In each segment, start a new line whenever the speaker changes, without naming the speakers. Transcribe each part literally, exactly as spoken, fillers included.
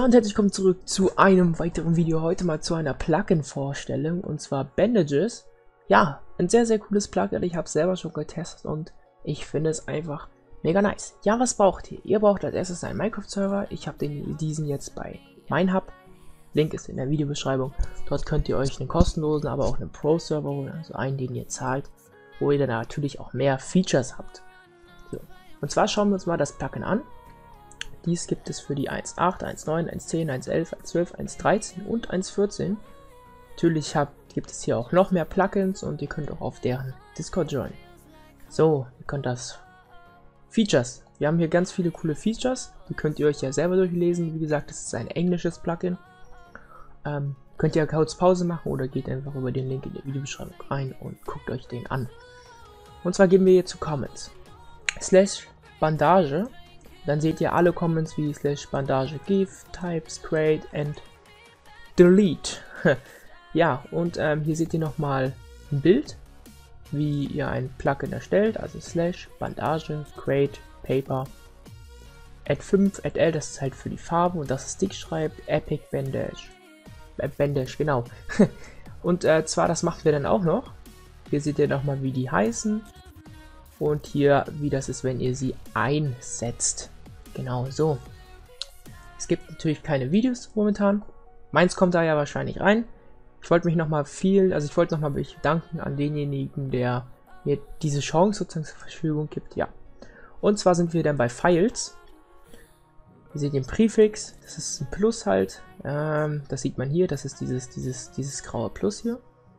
Und herzlich willkommen zurück zu einem weiteren Video. Heute mal zu einer Plugin-Vorstellung, und zwar Bandages. Ja, ein sehr, sehr cooles Plugin. Ich habe es selber schon getestet und ich finde es einfach mega nice. Ja, was braucht ihr? Ihr braucht als erstes einen Minecraft-Server. Ich habe den diesen jetzt bei MineHub. Link ist in der Videobeschreibung. Dort könnt ihr euch einen kostenlosen, aber auch einen Pro-Server holen, also einen, den ihr zahlt, wo ihr dann natürlich auch mehr Features habt. So. Und zwar schauen wir uns mal das Plugin an. Dies gibt es für die eins Punkt acht, eins Punkt neun, eins Punkt zehn, eins Punkt elf, eins Punkt zwölf, eins Punkt dreizehn und eins Punkt vierzehn. Natürlich habt, gibt es hier auch noch mehr Plugins und ihr könnt auch auf deren Discord joinen. So, ihr könnt das Features. Wir haben hier ganz viele coole Features, die könnt ihr euch ja selber durchlesen. Wie gesagt, es ist ein englisches Plugin. Ähm, könnt ihr kurz Pause machen oder geht einfach über den Link in der Videobeschreibung rein und guckt euch den an. Und zwar gehen wir hier zu Comments. Slash Bandage. Dann seht ihr alle Comments wie slash Bandage give, types, create and delete. Ja, und ähm, hier seht ihr nochmal ein Bild, wie ihr ein Plugin erstellt, also slash Bandage, create, paper, add fünf, add L, das ist halt für die Farben und das Stick schreibt, epic bandage. Äh, bandage, genau. Und äh, zwar, das machen wir dann auch noch. Hier seht ihr nochmal, wie die heißen. Und hier, wie das ist, wenn ihr sie einsetzt. Genau so. Es gibt natürlich keine Videos momentan. Meins kommt da ja wahrscheinlich rein. Ich wollte mich nochmal viel, also ich wollte nochmal mich bedanken an denjenigen, der mir diese Chance sozusagen zur Verfügung gibt. Ja. Und zwar sind wir dann bei Files. Ihr seht den Präfix. Das ist ein Plus halt. Ähm, das sieht man hier. Das ist dieses, dieses, dieses graue Plus hier.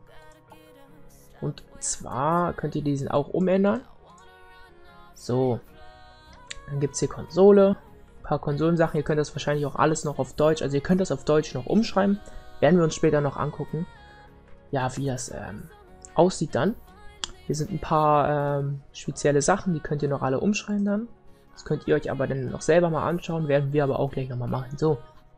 Und zwar könnt ihr diesen auch umändern. So, dann gibt es hier Konsole, ein paar Konsolensachen. Ihr könnt das wahrscheinlich auch alles noch auf Deutsch, also ihr könnt das auf Deutsch noch umschreiben. Werden wir uns später noch angucken, ja, wie das ähm, aussieht dann. Hier sind ein paar ähm, spezielle Sachen, die könnt ihr noch alle umschreiben dann. Das könnt ihr euch aber dann noch selber mal anschauen, werden wir aber auch gleich nochmal machen. So,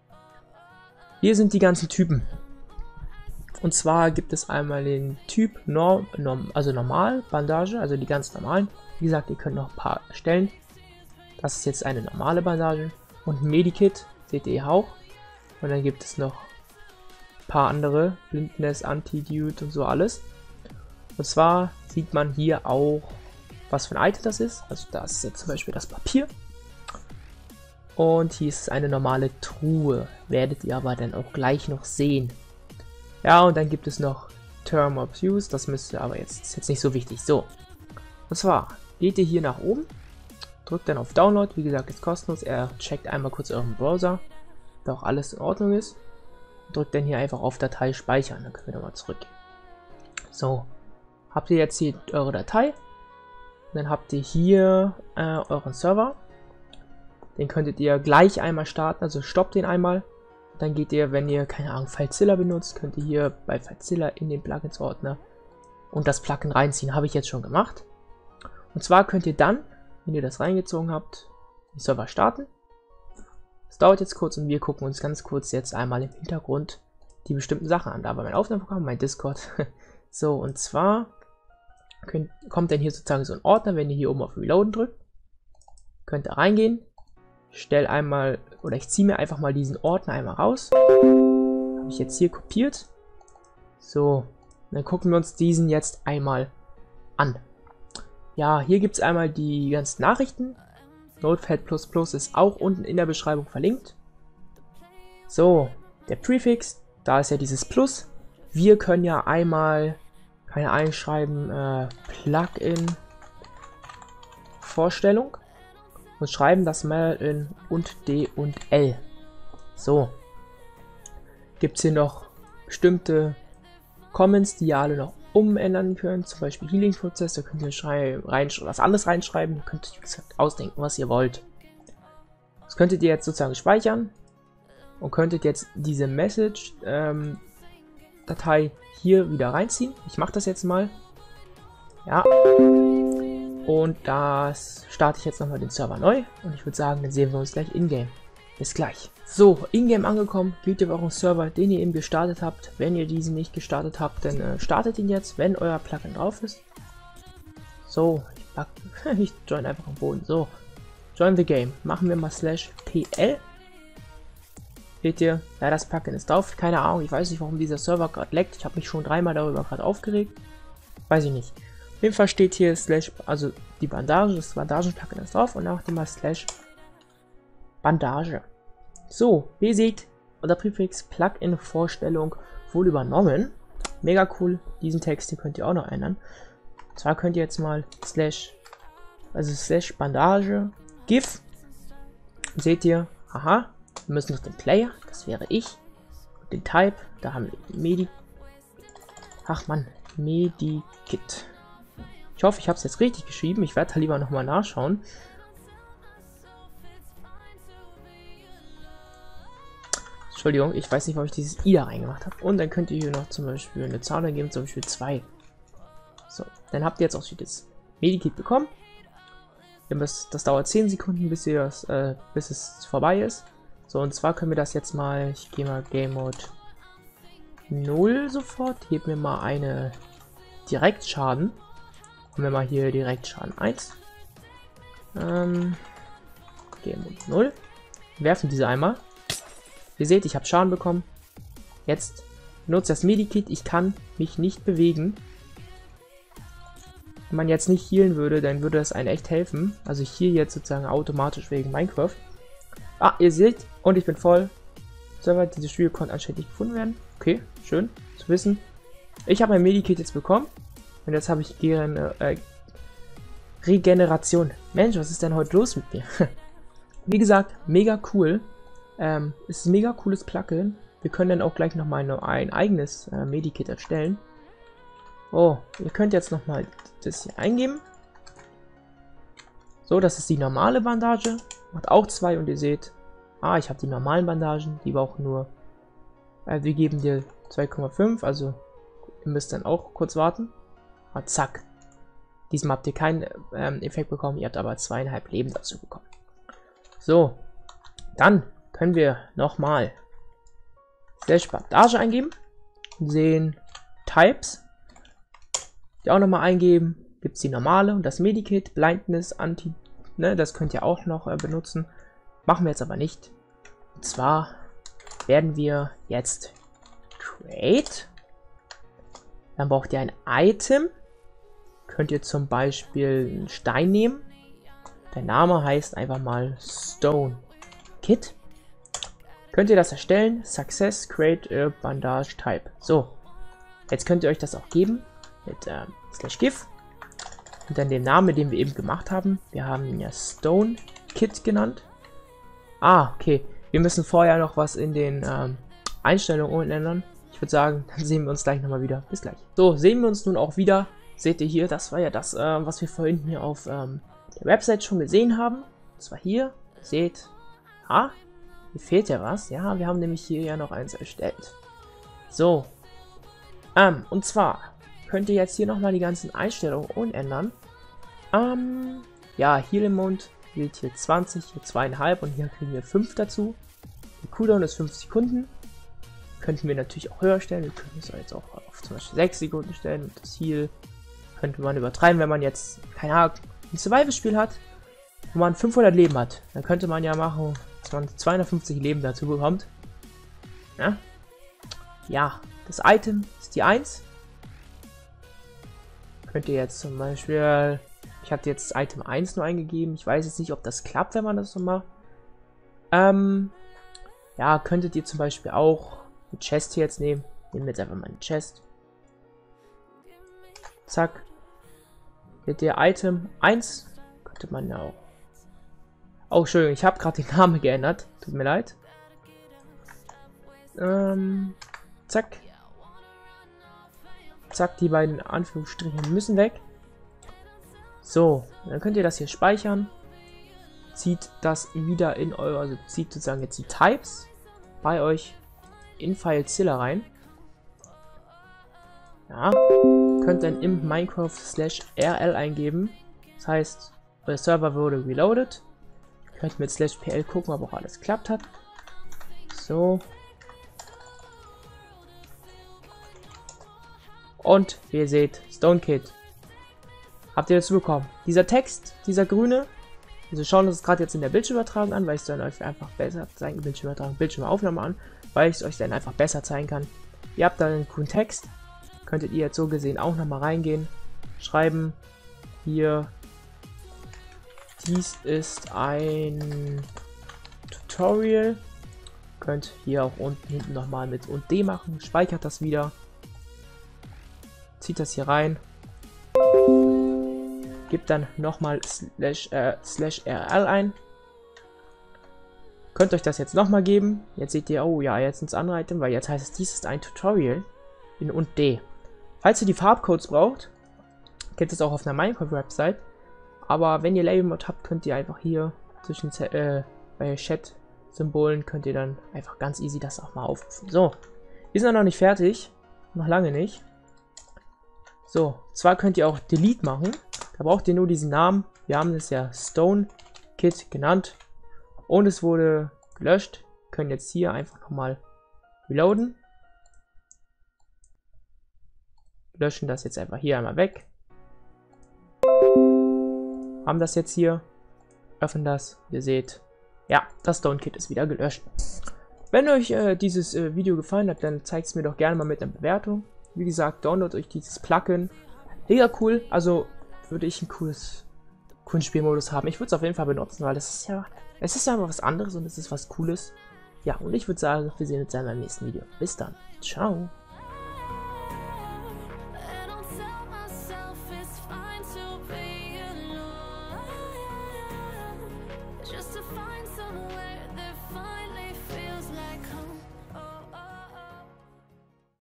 hier sind die ganzen Typen. Und zwar gibt es einmal den Typ Norm, Norm, also normal, Bandage, also die ganz normalen. Wie gesagt, ihr könnt noch ein paar erstellen. Das ist jetzt eine normale Bandage. Und ein Medikit, seht ihr auch. Und dann gibt es noch ein paar andere. Blindness, Anti-Dude und so alles. Und zwar sieht man hier auch, was für ein Item das ist. Also da ist jetzt zum Beispiel das Papier. Und hier ist eine normale Truhe. Werdet ihr aber dann auch gleich noch sehen. Ja, und dann gibt es noch Term of Use. Das müsste aber jetzt, ist jetzt nicht so wichtig. So. Und zwar geht ihr hier nach oben, drückt dann auf Download, wie gesagt, ist kostenlos. Er checkt einmal kurz euren Browser, ob auch alles in Ordnung ist. Drückt dann hier einfach auf Datei speichern, dann können wir nochmal zurück. So, habt ihr jetzt hier eure Datei, dann habt ihr hier äh, euren Server. Den könntet ihr gleich einmal starten, also stoppt den einmal. Dann geht ihr, wenn ihr, keine Ahnung, FileZilla benutzt, könnt ihr hier bei FileZilla in den Plugins-Ordner und das Plugin reinziehen. Habe ich jetzt schon gemacht. Und zwar könnt ihr dann, wenn ihr das reingezogen habt, den Server starten. Das dauert jetzt kurz und wir gucken uns ganz kurz jetzt einmal im Hintergrund die bestimmten Sachen an. Da war mein Aufnahmeprogramm, mein Discord. So, und zwar könnt, kommt dann hier sozusagen so ein Ordner, wenn ihr hier oben auf Reloaden drückt. Könnt ihr reingehen. Stell einmal, oder ich ziehe mir einfach mal diesen Ordner einmal raus. Habe ich jetzt hier kopiert. So, dann gucken wir uns diesen jetzt einmal an. Ja, hier gibt es einmal die ganzen Nachrichten. Notepad plus plus ist auch unten in der Beschreibung verlinkt. So, der Präfix, da ist ja dieses Plus. Wir können ja einmal, kann ja einschreiben, äh, Plugin Vorstellung und schreiben das mal in und D und L. So, gibt es hier noch bestimmte Comments, die ihr alle noch umändern könnt, zum Beispiel Healing-Prozess, da könnt ihr rein, was anderes reinschreiben, könnt ihr wie gesagt, ausdenken, was ihr wollt. Das könntet ihr jetzt sozusagen speichern und könntet jetzt diese Message-Datei ähm, hier wieder reinziehen. Ich mache das jetzt mal. Ja. Und das starte ich jetzt nochmal den Server neu und ich würde sagen, dann sehen wir uns gleich in-game. Bis gleich. So, in-game angekommen, geht ihr auf euren Server, den ihr eben gestartet habt. Wenn ihr diesen nicht gestartet habt, dann äh, startet ihn jetzt, wenn euer Plugin drauf ist. So, ich, pack, ich join einfach am Boden. So, join the game. Machen wir mal slash pl. Seht ihr? Ja, das Plugin ist drauf. Keine Ahnung, ich weiß nicht, warum dieser Server gerade leckt. Ich habe mich schon dreimal darüber gerade aufgeregt. Weiß ich nicht. Auf jeden Fall steht hier slash, also die Bandage, das Bandagen-Plugin ist drauf und auch immer slash Bandage. So, wie ihr seht, unser Präfix Plugin-Vorstellung wohl übernommen. Mega cool. Diesen Text hier könnt ihr auch noch ändern. Und zwar könnt ihr jetzt mal slash, also slash Bandage, GIF. Seht ihr, aha, wir müssen noch den Player, das wäre ich. Und den Type, da haben wir Medi. Ach man, Medikit. Ich hoffe, ich habe es jetzt richtig geschrieben. Ich werde da lieber nochmal nachschauen. Entschuldigung, ich weiß nicht, warum ich dieses I da reingemacht habe. Und dann könnt ihr hier noch zum Beispiel eine Zahl eingeben, zum Beispiel zwei. So, dann habt ihr jetzt auch das Medikit bekommen. Ihr müsst, das dauert zehn Sekunden, bis, ihr das, äh, bis es vorbei ist. So, und zwar können wir das jetzt mal, ich gehe mal Game Mode null sofort, heb mir mal eine Direktschaden. Haben wir mal hier Direktschaden eins. Ähm, Game Mode null. Werfen diese einmal. Ihr seht, ich habe Schaden bekommen. Jetzt nutzt das Medikit. Ich kann mich nicht bewegen. Wenn man jetzt nicht healen würde, dann würde das einen echt helfen. Also ich heal jetzt sozusagen automatisch wegen Minecraft. Ah, ihr seht, und ich bin voll. Server, dieses Spiel konnte anscheinend nicht gefunden werden. Okay, schön zu wissen. Ich habe mein Medikit jetzt bekommen. Und jetzt habe ich gerne äh, Regeneration. Mensch, was ist denn heute los mit mir? Wie gesagt, mega cool. Ähm, ist ein mega cooles Plugin. Wir können dann auch gleich nochmal ein eigenes äh, Medikit erstellen. Oh, ihr könnt jetzt nochmal das hier eingeben. So, das ist die normale Bandage. Macht auch zwei und ihr seht, ah, ich habe die normalen Bandagen, die brauchen nur, äh, wir geben dir zwei Komma fünf, also ihr müsst dann auch kurz warten. Ah, zack. Diesmal habt ihr keinen ähm, Effekt bekommen, ihr habt aber zweieinhalb Leben dazu bekommen. So, dann können wir nochmal slash Bandage eingeben und sehen Types. Die auch nochmal eingeben. Gibt es die normale und das Medikit, Blindness, Anti, ne, das könnt ihr auch noch äh, benutzen. Machen wir jetzt aber nicht. Und zwar werden wir jetzt Create. Dann braucht ihr ein Item. Könnt ihr zum Beispiel einen Stein nehmen. Der Name heißt einfach mal Stone Kit. Könnt ihr das erstellen? Success, create a bandage type. So, jetzt könnt ihr euch das auch geben mit äh, slash GIF und dann den Namen, den wir eben gemacht haben. Wir haben ihn ja Stone Kit genannt. Ah, okay. Wir müssen vorher noch was in den ähm, Einstellungen ändern. Ich würde sagen, dann sehen wir uns gleich nochmal wieder. Bis gleich. So, sehen wir uns nun auch wieder. Seht ihr hier, das war ja das, äh, was wir vorhin hier auf ähm, der Website schon gesehen haben. Das war hier. Seht, ah, hier fehlt ja was. Ja, wir haben nämlich hier ja noch eins erstellt. So. Ähm, und zwar könnt ihr jetzt hier nochmal die ganzen Einstellungen umändern. Ähm, ja, Heal Amount gilt hier zwanzig, hier zweieinhalb und hier kriegen wir fünf dazu. Der Cooldown ist fünf Sekunden. Könnten wir natürlich auch höher stellen. Wir können es jetzt auch auf zum Beispiel sechs Sekunden stellen. Und das Heal könnte man übertreiben, wenn man jetzt, keine Ahnung, ein Survival-Spiel hat, wo man fünfhundert Leben hat. Dann könnte man ja machen, dass man zweihundertfünfzig Leben dazu bekommt. Ja, ja, das Item ist die eins. Könnt ihr jetzt zum Beispiel, ich habe jetzt Item eins nur eingegeben. Ich weiß jetzt nicht, ob das klappt, wenn man das so macht. Ähm, ja, könntet ihr zum Beispiel auch eine Chest hier jetzt nehmen. Nehmen wir jetzt einfach mal eine Chest. Zack. Mit der Item eins könnte man ja auch. Oh, Entschuldigung, ich habe gerade den Namen geändert. Tut mir leid. Ähm, zack. Zack, die beiden Anführungsstriche müssen weg. So, dann könnt ihr das hier speichern. Zieht das wieder in eure, also zieht sozusagen jetzt die Types bei euch in FileZilla rein. Ja, könnt dann im Minecraft slash R L eingeben. Das heißt, euer Server wurde reloaded. Könnt mit slash P L gucken, ob auch alles geklappt hat. So. Und wie ihr seht, Stone Kit. Habt ihr dazu bekommen. Dieser Text, dieser grüne, Also schauen uns gerade jetzt in der Bildschirmübertragung an, weil ich es dann euch einfach besser zeigen, Bildschirmübertragung, Bildschirmaufnahme an, weil ich es euch dann einfach besser zeigen kann. Ihr habt da einen coolen Text, könntet ihr jetzt so gesehen auch nochmal reingehen, schreiben, hier, dies ist ein Tutorial, könnt hier auch unten hinten nochmal mit und D machen, speichert das wieder, zieht das hier rein, gibt dann nochmal slash, äh, slash R L ein, könnt euch das jetzt nochmal geben, jetzt seht ihr, oh ja, jetzt ins andere Item, weil jetzt heißt es, dies ist ein Tutorial in und D. Falls ihr die Farbcodes braucht, gibt es auch auf einer Minecraft-Website, aber wenn ihr Labelmod habt, könnt ihr einfach hier zwischen äh, bei Chat-Symbolen könnt ihr dann einfach ganz easy das auch mal aufrufen. So, wir sind noch nicht fertig, noch lange nicht. So, zwar könnt ihr auch Delete machen, da braucht ihr nur diesen Namen, wir haben es ja Stone Kit genannt und es wurde gelöscht, können jetzt hier einfach nochmal reloaden. Löschen das jetzt einfach hier einmal weg. Haben das jetzt hier. Öffnen das. Ihr seht, ja, das Stone Kit ist wieder gelöscht. Wenn euch äh, dieses äh, Video gefallen hat, dann zeigt es mir doch gerne mal mit einer Bewertung. Wie gesagt, downloadet euch dieses Plugin. Mega cool. Also würde ich ein cooles, coolen Spielmodus haben. Ich würde es auf jeden Fall benutzen, weil das ist ja, es ist ja einfach was anderes und es ist was Cooles. Ja, und ich würde sagen, wir sehen uns dann beim nächsten Video. Bis dann. Ciao.